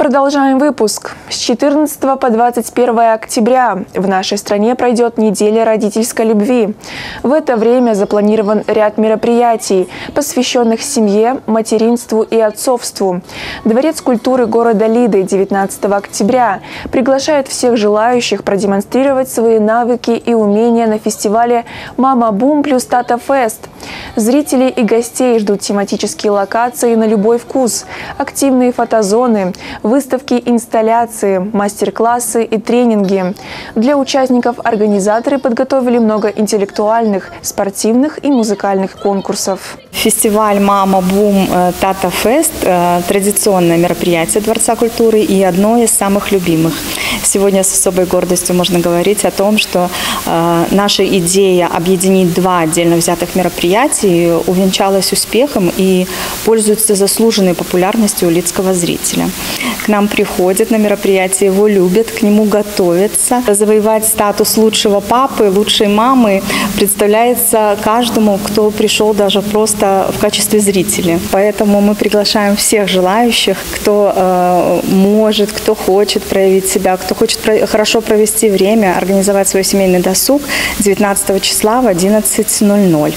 Продолжаем выпуск. С 14 по 21 октября в нашей стране пройдет неделя родительской любви. В это время запланирован ряд мероприятий, посвященных семье, материнству и отцовству. Дворец культуры города Лиды 19 октября приглашает всех желающих продемонстрировать свои навыки и умения на фестивале «Мама Бум плюс Тата Фест». Зрителей и гостей ждут тематические локации на любой вкус, активные фотозоны, выставки, инсталляции, мастер-классы и тренинги. Для участников организаторы подготовили много интеллектуальных, спортивных и музыкальных конкурсов. Фестиваль «Мама Бум Тата Фест» – традиционное мероприятие Дворца культуры и одно из самых любимых. Сегодня с особой гордостью можно говорить о том, что наша идея объединить два отдельно взятых мероприятий увенчалась успехом и пользуется заслуженной популярностью у лидского зрителя. К нам приходят на мероприятие, его любят, к нему готовятся. Завоевать статус лучшего папы, лучшей мамы представляется каждому, кто пришел даже просто в качестве зрителя. Поэтому мы приглашаем всех желающих, кто может, кто хочет проявить себя, кто хочет хорошо провести время, организовать свой семейный досуг 19 числа в 11:00.